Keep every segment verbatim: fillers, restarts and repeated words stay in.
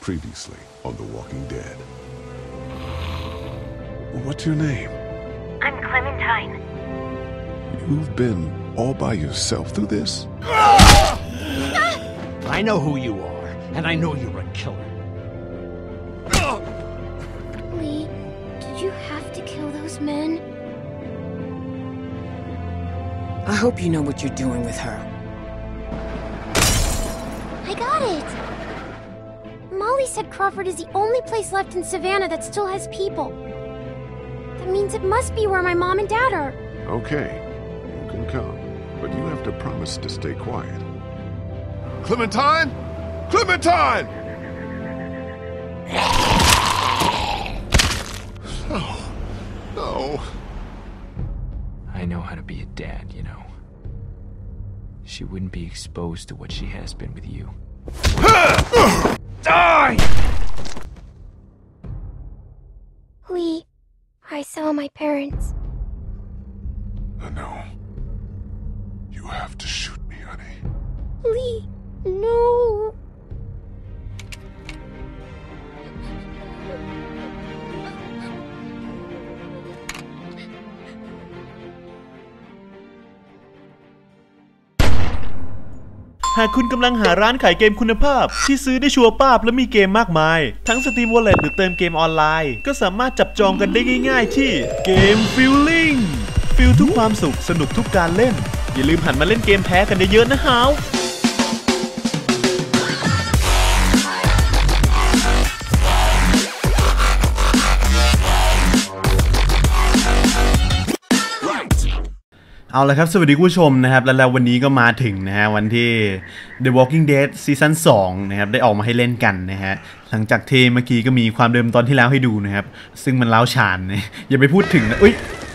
Previously on The Walking Dead. What's your name? I'm Clementine. You've been all by yourself through this? I know who you are, and I know you're a killer. Lee, did you have to kill those men? I hope you know what you're doing with her. I got it! Molly said Crawford is the only place left in Savannah that still has people. That means it must be where my mom and dad are. Okay, you can come, but you have to promise to stay quiet. Clementine? Clementine! No. No. I know how to be a dad, you know. She wouldn't be exposed to what she has been with you. Die! Lee, I saw my parents. No. You have to shoot me, honey. Lee, no. หากคุณกำลังหาร้านขายเกมคุณภาพที่ซื้อได้ชัวร์ป้าบและมีเกมมากมายทั้ง Steam Wallet หรือเติมเกมออนไลน์ก็สามารถจับจองกันได้ง่ายๆที่เกม Feeling ฟิลทุกความสุขสนุกทุกการเล่นอย่าลืมหันมาเล่นเกมแพ้กันเยอะๆนะฮาวเอาละครับสวัสดีผู้ชมนะครับแล้วแล้ววันนี้ก็มาถึงนะฮะวันที่ The Walking Dead ซีซั่นสองนะครับได้ออกมาให้เล่นกันนะฮะหลังจากที่เมื่อกี้ก็มีความเดิมตอนที่แล้วให้ดูนะครับซึ่งมันเล้าฉานนะอย่าไปพูดถึงนะอุ้ย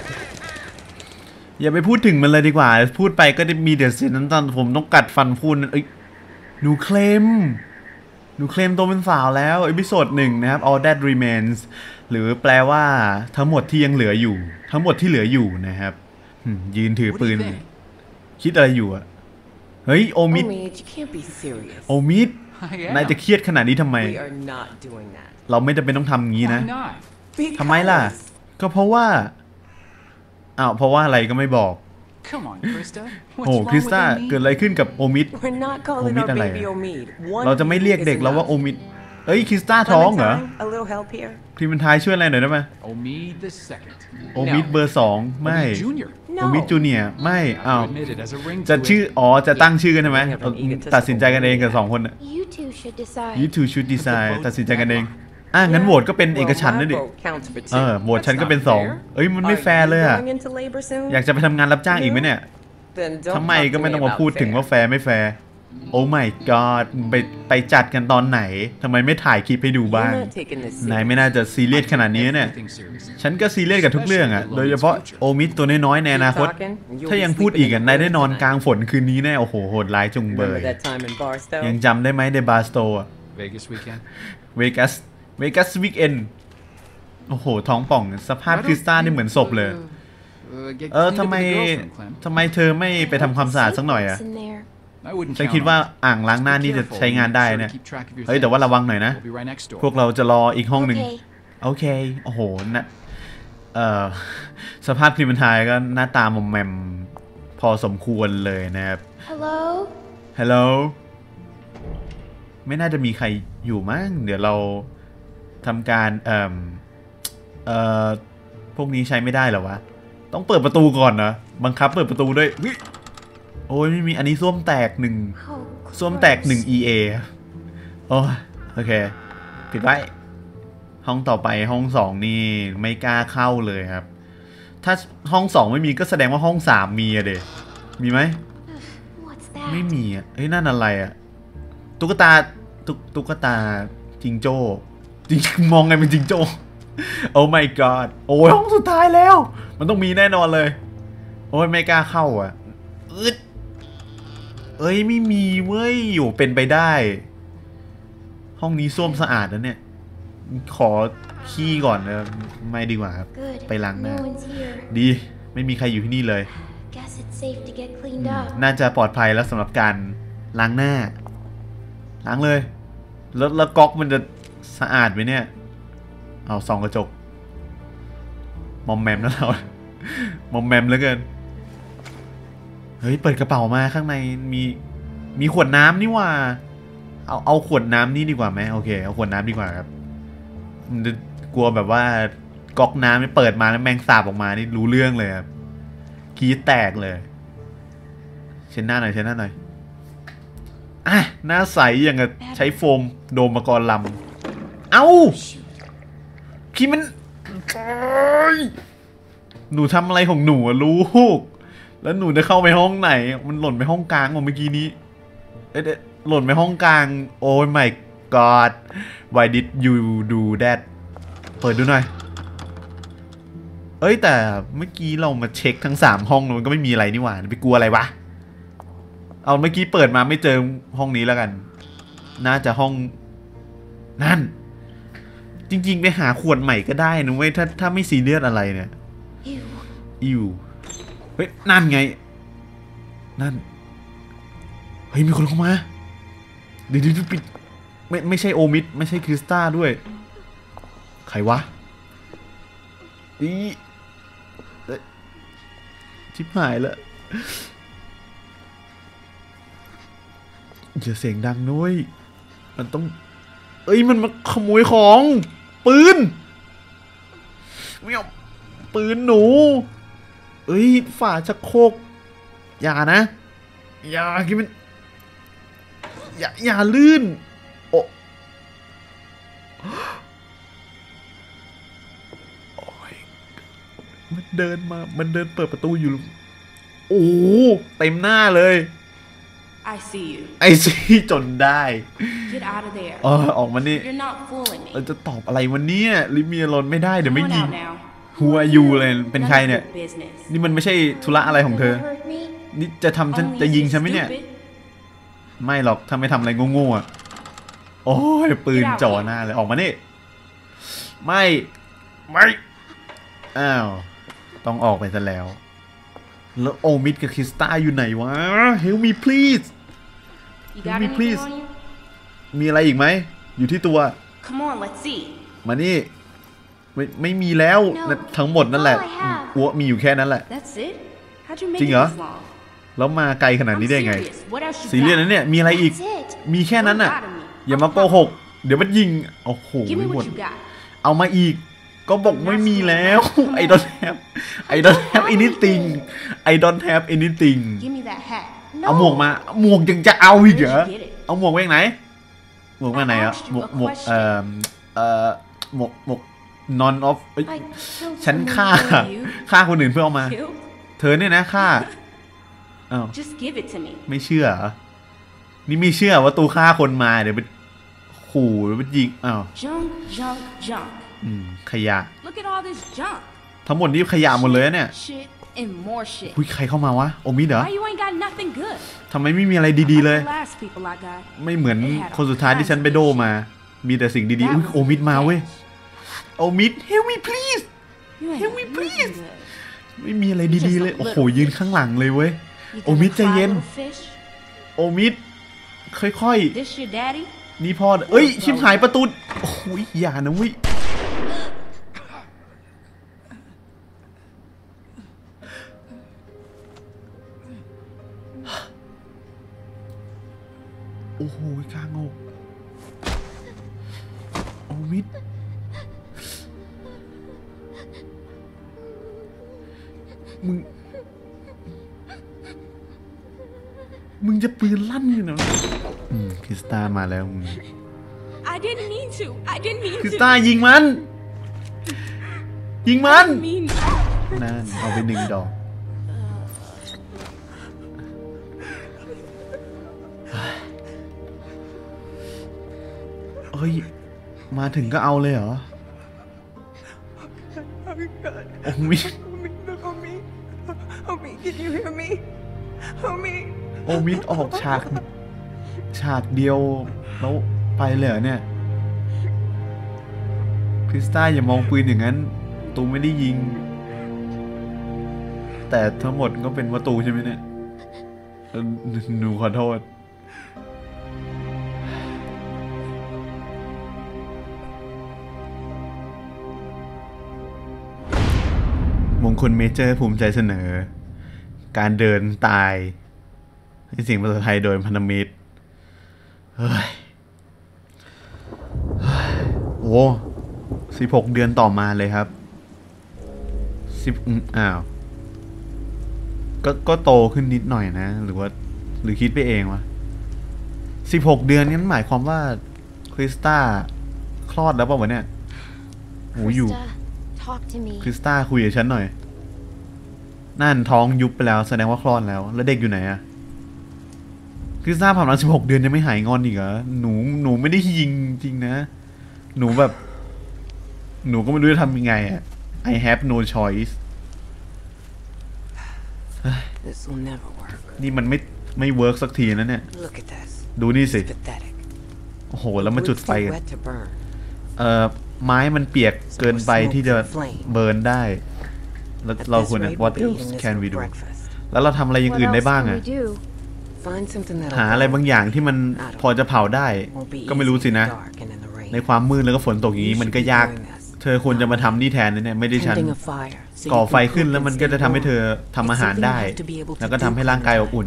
อย่าไปพูดถึงมันเลยดีกว่าพูดไปก็ได้มีเดี๋ยวเสียน้ำตาผมต้องกัดฟันพูดเอ้ยหนูเคลมหนูเคลมตัวเป็นสาวแล้วเอพิโซดหนึ่งนะครับ All That Remains หรือแปลว่าทั้งหมดที่ยังเหลืออยู่ทั้งหมดที่เหลืออยู่นะครับยืนถือปืนคิดอะไรอยู่อะเฮ้ยโอมิดโอมิดนายจะเครียดขนาดนี้ทำไมเราไม่จำเป็นต้องทำอย่างนี้นะทำไมล่ะก็เพราะว่าอ้าวเพราะว่าอะไรก็ไม่บอกโอ้คริสตาเกิดอะไรขึ้นกับโอมิดโอมิดอะไรเราจะไม่เรียกเด็กแล้วว่าโอมิดเอ้ยคริสตาท้องเหรอครีมมันทายช่วยอะไรหน่อยได้ไหมโอมิดเบอร์สองไม่โอมิดจูเนียร์ไม่อ้าวจะชื่ออ๋อจะตั้งชื่อกันใช่ไหมตัดสินใจกันเองกับสองคนน่ะ You two should decide ตัดสินใจกันเองอ่ะงั้นโหวตก็เป็นเอกฉันท์นะดิเออโหวตฉันก็เป็นสองเอ้ยมันไม่แฟร์เลยอ่ะอยากจะไปทำงานรับจ้างอีกไหมเนี่ยทำไมก็ไม่ต้องมาพูดถึงว่าแฟร์ไม่แฟร์โอ้ my god ไปไปจัดกันตอนไหนทำไมไม่ถ่ายคลิปให้ดูบ้างนายไม่น่าจะซีเรียสขนาดนี้เนี่ยฉันก็ซีเรียสกับทุกเรื่องอ่ะโดยเฉพาะโอมิดตัวน้อยๆในอนาคตถ้ายังพูดอีกอ่ะนายได้นอนกลางฝนคืนนี้แน่โอ้โหโหดร้ายจุงเบยยังจำได้ไหมในบาร์สโตร์อ่ะเวกัสเวกัสวีคเอนด์โอ้โหท้องป่องสภาพคริสตัลนี่เหมือนศพเลยเออทำไมทำไมเธอไม่ไปทำความสะอาดสักหน่อยอ่ะฉันคิดว่าอ่างล้างหน้านี่จะใช้งานได้เนี่ยเฮ้ยแต่ว่าระวังหน่อยนะพวกเราจะรออีกห้องหนึ่งโอเคโอ้โหนะเอ่อสภาพคลิมันทายก็หน้าตามอมแมมพอสมควรเลยนะครับ Hello Hello ไม่น่าจะมีใครอยู่มั้งเดี๋ยวเราทำการเอ่อเอ่อพวกนี้ใช้ไม่ได้เหรอวะต้องเปิดประตูก่อนนะบังคับเปิดประตูด้วยโอ้ยไม่มีอันนี้ส้วมแตกหนึ่งส้วมแตกหนึ่ง อี เอ โอ้โอเคปิดไว้ห้องต่อไปห้องสองนี่ไม่กล้าเข้าเลยครับถ้าห้องสองไม่มีก็แสดงว่าห้องสามมีอะเดมีไหมไม่มีอะเฮ้ยนั่นอะไรอะตุ๊กตาตุ๊กตุ๊กตาจิงโจ้จริงมองไงเป็นจิงโจ้โอ้ my god โอ้ยห้องสุดท้ายแล้วมันต้องมีแน่นอนเลยโอ้ยไม่กล้าเข้าอ่ะอึดเอ้ยไม่มีเว้ยอยู่เป็นไปได้ห้องนี้ส้วมสะอาดนะเนี่ยขอขี้ก่อนนะไม่ดีกว่าครับไปล้างหน้าดีไม่มีใครอยู่ที่นี่เลยน่าจะปลอดภัยแล้วสำหรับการล้างหน้าล้างเลยแล้วแล้วก๊อกมันจะสะอาดไหมเนี่ยเอาส่องกระจกมอมแมมนะเรามอมแมมเหลือเกินเฮ้ยเปิดกระเป๋ามาข้างในมีมีขวดน้ำนี่ว่าเอาเอาขวดน้ำนี่ดีกว่าไหมโอเคเอาขวดน้ำดีกว่าครับมันจะกลัวแบบว่าก๊อกน้ำนี่เปิดมาแล้วแมงสาบออกมานี่รู้เรื่องเลยครับขี้แตกเลยเช็ดหน้าหน่อยเช็ดหน้าหน่อยอ่ะหน้าใสอย่างกับใช้โฟมโดมกรลำเอ้าพี่มันหนูทำอะไรของหนูอะลูกแล้วหนูจะเข้าไปห้องไหนมันหล่นไปห้องกลางเมื่อกี้นี้เอ๊ะหล่นไปห้องกลางโอ้ย my god why did you do that เปิดดูหน่อยเอ้ยแต่เมื่อกี้เรามาเช็คทั้งสามห้องมันก็ไม่มีอะไรนี่หว่าไปกลัวอะไรวะเอาเมื่อกี้เปิดมาไม่เจอห้องนี้แล้วกันน่าจะห้องนั่นจริงๆไปหาขวดใหม่ก็ได้นะเว้ยถ้าถ้าไม่ซีเรียสอะไรเนี่ยอิวเฮ้ยนั่นไงนั่นเฮ้ยมีคนเข้ามาเดี๋ยวๆปิดไม่ไม่ใช่โอมิดไม่ใช่คริสตาด้วยใครวะอีชิบหายแล้วอย่าเสียงดังนุ้ยมันต้องเอ้ยมันมาขโมยของปืนไม่เอาปืนหนูเอ้ยฝาชักโครกอย่านะอย่าคิดมันอย่าอย่าลื่นโอ้โอ้ยมันเดินมามันเดินเปิดประตูอยู่โอ้เต็มหน้าเลย I see you ไอซีจนได้ Get out of there เออออกมานี่ You're not fooling me เราจะตอบอะไรวันนี้ลิเมียรอนไม่ได้เดี๋ยวไม่ Come on ยิง out now หัวยูเลยเป็นใคร None of เนี่ย your business นี่มันไม่ใช่ธุระอะไรของเธอ Hurt me? นี่จะทำฉัน Only จะยิง if ฉัน you're ไหมเนี่ย stupid ไม่หรอกถ้าไม่ทำอะไรโง่ๆอ่ะโอ้ยปืนจ่อหน้าเลยออกมานี่ไม่ไม่อ้าวต้องออกไปซะแล้วแล้วโอมิดกับคริสตาอยู่ไหนวะ Help me please You Help got me anything please on you? มีอะไรอีกไหมอยู่ที่ตัว Come on let's see มานี่ไม่ไม่มีแล้ว No. ทั้งหมดนั่นแหละ All I have. อ้วมีอยู่แค่นั้นแหละ That's it? How'd you make จริ it งเหรอ this long? แล้วมาไกลขนาด I'm นี้ได้ไง serious. What else you ซีเรียส got? นะเนี่ยมีอะไรอีก That's it. มีแค่นั้นน่ะ What about me? อย่ามาโกหกเดี๋ยวมันยิงโอ้โห Give me หมด what you got. เอามาอีกก็บอกไม่มีแล้ว I don't have I don't have anything I don't have anything Give me that hat. เอาหมวกมาหมวกยังจะเอาอีกเหรอ Where'd you get it? เอาหมวกไว้ไหนหมวกมาไหนอะ I asked you หมวก a หมวก question. เอ่อเอ่อหมวกหมวก non of เอ้ย I killed ฉัน someone. ฆ่าฆ่าคนอื่นเพื่อเอามา Killed? เธอเนี่ยนะฆ่าอ้าว Just give it to me. ไม่เชื่อเหรอนี่ไม่เชื่อว่าตูฆ่าคนมาเดี๋ยวไปขู่หรือไปยิงอ้าว Junk, junk, junk. อืมขยะ Look at all this junk. ทั้งหมดนี้ขยะหมดเลยนะเนี่ย Shit and more shit. คุยใครเข้ามาวะโอมิดเหรอ Why you ain't got nothing good? ทำไมไม่มีอะไรดีๆเลย Like the last people I got. ไม่เหมือนคนสุดท้ายที่ฉันไปโดมา มีแต่สิ่งดีๆอุ้ยโอมิดมาเว้ยโอมิด help me please You ain't Help me, got please. nothing good. ไม่มีอะไรดีๆเลยโอ้โหยืนข้างหลังเลยเว้ย You โอมิด gonna ใจ cry, เย็น little fish? โอมิดค่อย This your daddy? ๆนี่พ่อเอ้ยชิบหายประตูโอ้โหอย่านะเว้ยโอ้โหกลางอกโอมิดมึงมึงจะปืนลั่นอยู่นะอืมคริสตามาแล้วมึง I didn't mean to. I didn't mean คริส to. ตายิงมัน ยิงมัน I didn't mean to. นั่นเอาไปหนึ่งดอกเฮ้ยมาถึงก็เอาเลยเหรอโอ้มิ Help me. Help me. Can you hear me? Help me. โอมิดออกฉากฉากเดียวแล้วไปเลยเหรอเนี่ยคริสตาอย่ามองปืนอย่างนั้นตูไม่ได้ยิงแต่ทั้งหมดก็เป็นประตูใช่ไหมเนี่ยเอ่อหนูขอโทษมงคลเมเจอร์ภูมิใจเสนอการเดินตายให้เสียงภาษาไทยโดยพันธมิตรเฮ้ยโอ้สิบหกเดือนต่อมาเลยครับสิบอ้าวก็ก็โตขึ้นนิดหน่อยนะหรือว่าหรือคิดไปเองวะสิบหกเดือนนั้นหมายความว่าคริสตาคลอดแล้วป่ะวะเนี่ยโอ้อยู่คริสตาคุยกับฉันหน่อยนั่นท้องยุบไปแล้วแสดงว่าคลอดแล้วแล้วเด็กอยู่ไหนอะคริสตาผ่านมาสิบหกเดือนยังไม่หายงอนอีกเหรอหนูหนูไม่ได้ยิงจริงนะหนูแบบหนูก็ไม่รู้จะทำยังไงอะ I have no choice นี่มันไม่ไม่เวิร์กสักทีนะเนี่ยดูนี่สิโอ้โหแล้วมาจุดไฟกันเอ่อไม้มันเปียกเกินไปที่จะเบิร์นได้แล้วเราควรจะ what else can we do แล้วเราทำอะไรอย่างอื่นได้บ้างอะหาอะไรบางอย่างที่มันพอจะเผาได้ก็ไม่รู้สินะในความมืดแล้วก็ฝนตกอย่างนี้มันก็ยากเธอควรจะมาทำนี่แทนเนี่ยไม่ได้ฉันก่อไฟขึ้นแล้วมันก็จะทำให้เธอทำอาหารได้แล้วก็ทำให้ร่างกายอบอุ่น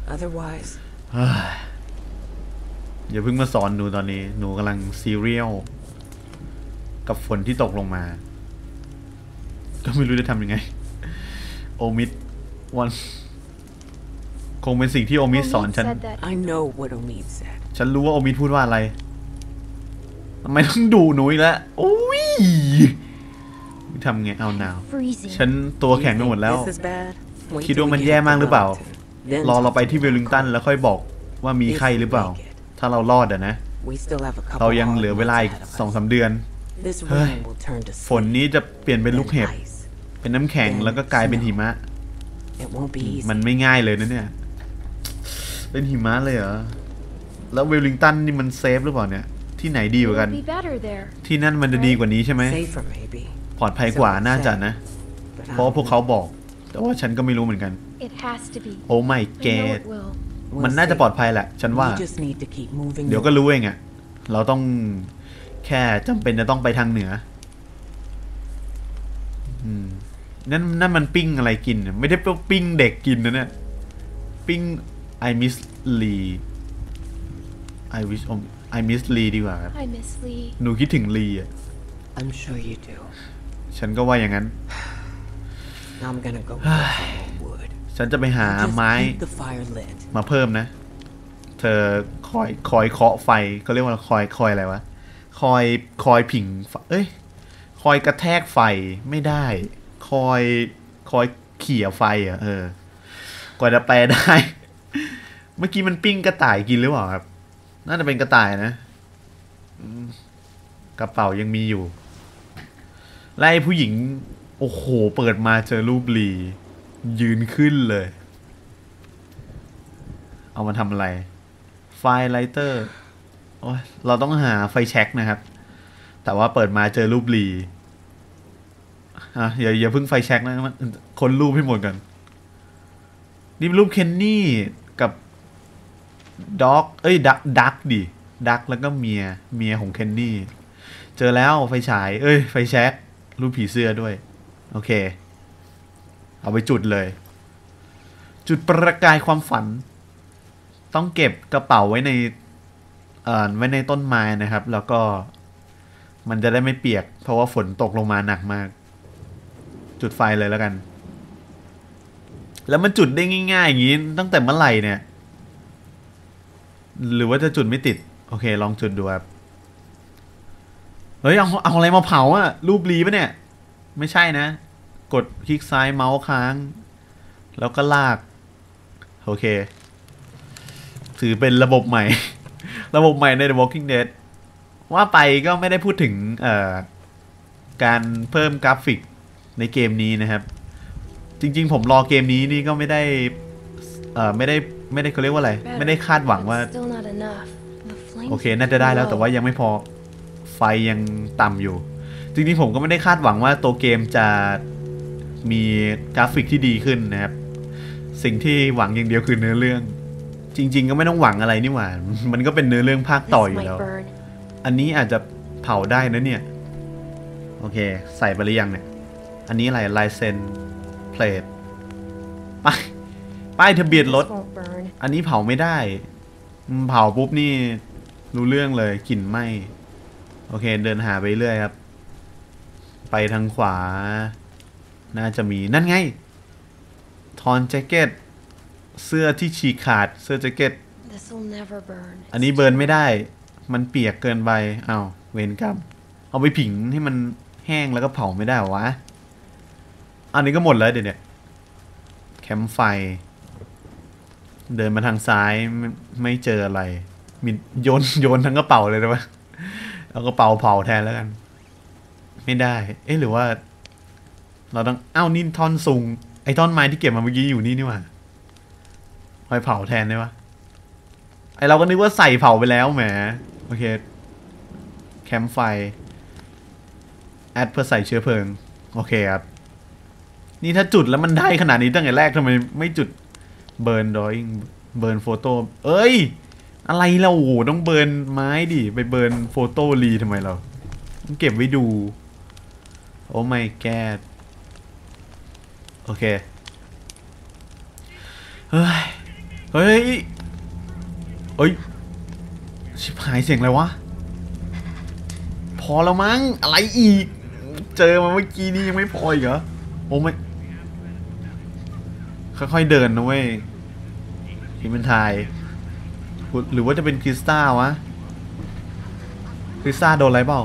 อย่าเพิ่งมาสอนหนูตอนนี้หนูกำลังซีเรียลกับฝนที่ตกลงมาก็ไม่รู้จะทำยังไงโอมิดวันคงเป็นสิ่งที่โอมิดสอนฉันฉันรู้ว่าโอมิดพูดว่าอะไรทำไมต้องดูหนูอีกแล้วโอ้ยทำไงเอาหนาวฉันตัวแข็งไปหมดแล้วคิดว่ามันแย่มากหรือเปล่ารอเราไปที่เวลลิงตันแล้วค่อยบอกว่ามีไข้หรือเปล่าถ้าเรารอดอะนะเรายังเหลือเวลาอีกสองสามเดือนเฮ้ยฝนนี้จะเปลี่ยนเป็นลูกเห็บเป็นน้ำแข็งแล้วก็กลายเป็นหิมะมันไม่ง่ายเลยนะเนี่ยเป็นหิมะเลยเหรอแล้วเวลลิงตันนี่มันเซฟหรือเปล่าเนี่ยที่ไหนดีกว่ากันที่นั่นมันจะดีกว่านี้ใช่ไหมปลอดภัยกว่าน่าจะนะเพราะพวกเขาบอกแต่ว่าฉันก็ไม่รู้เหมือนกันโอ้ไม่แกมันน่าจะปลอดภัยแหละฉันว่าเดี๋ยวก็รู้เองอะเราต้องแค่จำเป็นจะต้องไปทางเหนืออืมนั่นนั่นมันปิ้งอะไรกินไม่ได้ปิ้งเด็กกินนะเนี่ยปิ้ง I miss Lee I wish I miss Lee ดีกว่าครับหนูคิดถึงลีอ่ะ I'm sure you do ฉันก็ว่าอย่างนั้น I'm gonna go ฉันจะไปหาไม้มาเพิ่มนะเธอคอยคอยเคาะไฟเขาเรียกว่าคอยคอยอะไรวะคอยคอยผิงเอ้ยคอยกระแทกไฟไม่ได้คอยคอยเขี่ยไฟอ่ะเออกว่าจะแปลได้ เมื่อกี้มันปิ้งกระต่ายกินหรือเปล่าครับน่าจะเป็นกระต่ายนะกระเป๋ายังมีอยู่และไอ้ผู้หญิงโอ้โหเปิดมาเจอรูปลียืนขึ้นเลยเอามาทำอะไรไฟไลเตอร์โอ้ยเราต้องหาไฟแช็กนะครับแต่ว่าเปิดมาเจอรูปลีอ่ะอย่าอย่าเพิ่งไฟแช็กนะมันคนรูปให้หมดกันนี่รูปเคนนี่กับด็อกเอ้ยดักดักดิดักแล้วก็เมียเมียของเคนนี่เจอแล้วไฟฉายเอ้ยไฟแช็กรูปผีเสื้อด้วยโอเคเอาไปจุดเลยจุดประกายความฝันต้องเก็บกระเป๋าไว้ในเอ่อไว้ในต้นไม้นะครับแล้วก็มันจะได้ไม่เปียกเพราะว่าฝนตกลงมาหนักมากจุดไฟเลยแล้วกันแล้วมันจุดได้ง่ายๆอย่างนี้ตั้งแต่เมื่อไหร่เนี่ยหรือว่าจะจุดไม่ติดโอเคลองจุดดูครับเฮ้ยเอาเอาอะไรมาเผาอะรูปลีปะเนี่ยไม่ใช่นะกดคลิกซ้ายเมาส์ค้างแล้วก็ลากโอเคถือเป็นระบบใหม่ ระบบใหม่ใน The Walking Dead ว่าไปก็ไม่ได้พูดถึงเอ่อการเพิ่มกราฟิกในเกมนี้นะครับจริงๆผมรอเกมนี้นี่ก็ไม่ได้เอ่อไม่ได้ไม่ได้เขาเรียกว่าอะไรไม่ได้คาดหวังว่าโอเคน่าจะได้แล้วแต่ว่ายังไม่พอไฟยังต่ำอยู่จริงๆผมก็ไม่ได้คาดหวังว่าตัวเกมจะมีกราฟิกที่ดีขึ้นนะครับสิ่งที่หวังอย่างเดียวคือเนื้อเรื่องจริงๆก็ไม่ต้องหวังอะไรนี่หว่ามันก็เป็นเนื้อเรื่องภาคต่ออยู่แล้วอันนี้อาจจะเผาได้นะเนี่ยโอเคใส่ไปหรือยังเนี่ยอันนี้อะไรลายเซ็นเพลทป้ายป้ายทะเบียนรถ This won't burn. อันนี้เผาไม่ได้เผาปุ๊บนี่รู้เรื่องเลยกลิ่นไหม้โอเคเดินหาไปเรื่อยครับไปทางขวาน่าจะมีนั่นไงทอนแจ็คเก็ตเสื้อที่ฉีกขาดเสื้อแจ็คเก็ต This'll never burn. อันนี้เบิร์นไม่ได้มันเปียกเกินไปอ้าวเวรกรรมเอาไปผิงให้มันแห้งแล้วก็เผาไม่ได้หรอวะอันนี้ก็หมดแล้วเดี๋ยวนี้แคมป์ไฟเดินมาทางซ้ายไม่ไม่เจออะไรมีโยนโยนทั้งกระเป๋าเลยนะวะเอากระเป๋าเผาแทนแล้วกันไม่ได้เอ๊ะหรือว่าเราต้องอ้าวนี่ท่อนซุงไอ้ท่อนไม้ที่เก็บมาเมื่อกี้อยู่นี่นี่หว่าคอยเผาแทนได้ปะไอเราก็นึกว่าใส่เผาไปแล้วแหมโอเคแคมป์ไฟแอดเพื่อใส่เชื้อเพลิงโอเคครับนี่ถ้าจุดแล้วมันได้ขนาดนี้ตั้งแต่แรกทำไมไม่จุดเบิร์นดรอยิ่งเบิร์นโฟโต้เอ้ยอะไรเราโอ้โหต้องเบิร์นไม้ดิไปเบิร์นโฟโต้รีทำไมเราต้องเก็บไว้ดูโอ้ไม่แกโอเคเฮ้ยเฮ้ยเฮ้ยชิบหายเสียงอะไรวะพอแล้วมั้งอะไรอีกเจอมาเมื่อกี้นี้ยังไม่พออีกเหรอโอ้ไม่ค่อยๆเดินนะเว้ยที่มันทายหรือว่าจะเป็นคริสต้าวะคริสต้าโดนอะไรเปล่า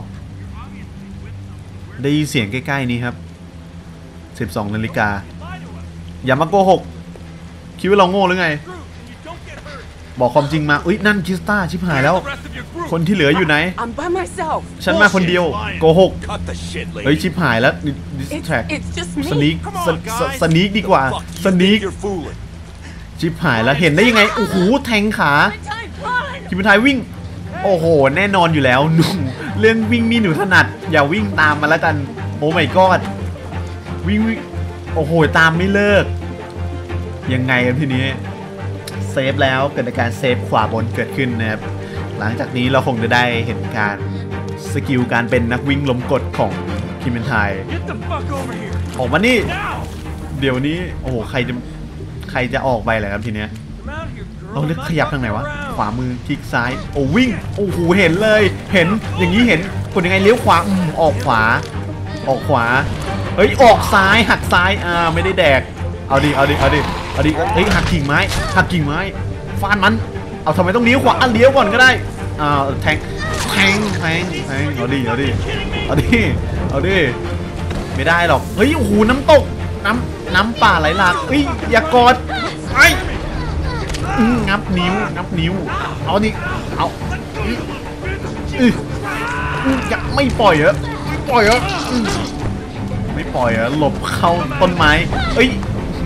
ได้ยินเสียงใกล้ๆนี้ครับสิบสองนาฬิกาอย่ามาโกหกคิดว่าเราโง่หรือไงบอกความจริงมาอุ้ยนั่นคริสต้าชิบหายแล้วคนที่เหลืออยู่ไหน I'm by myself. ฉันมาคนเดียวโกหกเฮ้ยชิบหายแล้วดิส It's, แท็ก it's just สนิ me. กสนิกดีกว่าสนิกชิบหายแล้วเห็นได้ยังไงโอ้โหแทงขา Time, run. คิมไทยวิ่งโอ้โหแน่นอนอยู่แล้วหนูเรื่องวิ่งนี่หนูถนัดอย่าวิ่งตามมาแล้วกันโอ้ my god วิ่งวิ่งโอ้โหตามไม่เลิกยังไงครับทีนี้เซฟแล้วเกิดการเซฟขวาบนเกิดขึ้นนะครับหลังจากนี้เราคงจะได้เห็นการสกิลการเป็นนักวิ่งล้มกดของคิมไทยออกมานี่เดี๋ยวนี้โอ้โหใครจะใครจะออกไปเลยครับทีเนี้ยเราเลือกขยับทางไหนวะขวามือคลิกซ้ายโอ้วิ่งโอ้โหเห็นเลยเห็นอย่างนี้เห็นกดยังไงเลี้ยวขวาอืมออกขวาออกขวาเฮ้ยออกซ้ายหักซ้ายอ่าไม่ได้แดกเอาดิเอาดิเอาดิเอาดิเฮ้ยหักกิ่งไม้หักกิ่งไม้ฟาดมันเอาทำไมต้องเลี้ยวขวาอ่ะเลี้ยวก่อนก็ได้อ่าแทงแทงแทงแทงเอาดิเอาดิเอาดิเอาดิไม่ได้หรอกเฮ้ยโอ้โหน้ำตกน้ำน้ำป่าไหลหลากเฮ้ยอย่ากอดไอ้งับนิ้วงับนิ้วเอาดิเอาอือยังไม่ปล่อยเหรอปล่อยเหรอไม่ปล่อยเหรอหลบเข้าต้นไม้เอ้ย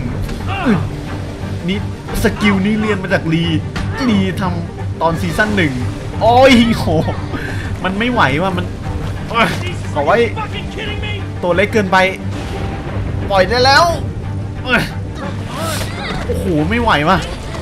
นี่สกิลนี่เรียนมาจากลีลีทำตอนซีซั่นหนึ่งโอ้ยโหมันไม่ไหวว่ะมันขอไว้ตัวเล็กเกินไปปล่อยได้แล้วโอ้โหไม่ไหวว่ะ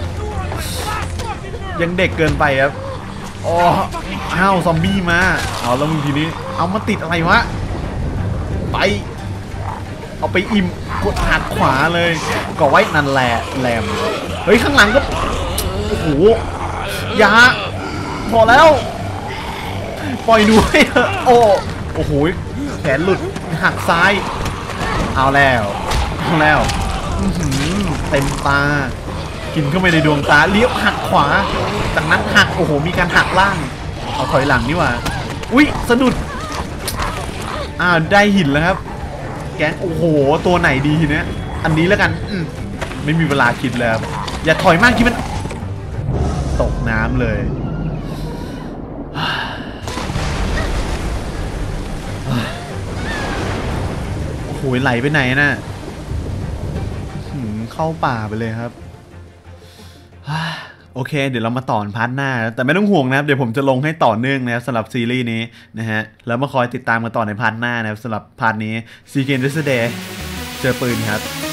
ยังเด็กเกินไปครับอ๋ออ้าวซอมบี้มาเอาแล้วมึงทีนี้เอามาติดอะไรวะไปเอาไปอิ่มกดหักขวาเลยก็ไว้นั่นแหละแหลมเฮ้ยข้างหลังก็โอ้โหยาพอแล้วปล่อยหนูให้เถอะโอ้โอ้โหแขนหลุดหักซ้ายเอาแล้วเอาแล้วเต็มตากินเข้าไปในดวงตาเลี้ยวหักขวาจากนั้นหักโอ้โหมีการหักล่างเอาถอยหลังนี่ว่าอุ้ยสะดุดอ่าได้หินแล้วครับแกงโอ้โหตัวไหนดีทีเนี้ยอันนี้แล้วกันไม่มีเวลาคิดแล้วอย่าถอยมากคิดมันตกน้ำเลยโอ้โหไหลไปไหนน่ะเข้าป่าไปเลยครับโอเคเดี๋ยวเรามาต่อพาร์ทหน้าแต่ไม่ต้องห่วงนะครับเดี๋ยวผมจะลงให้ต่อเนื่องนะครับสำหรับซีรีส์นี้นะฮะแล้วมาคอยติดตามกันต่อในพาร์ทหน้านะครับสำหรับพาร์ทนี้ Seek and Destroy เจอปืนครับ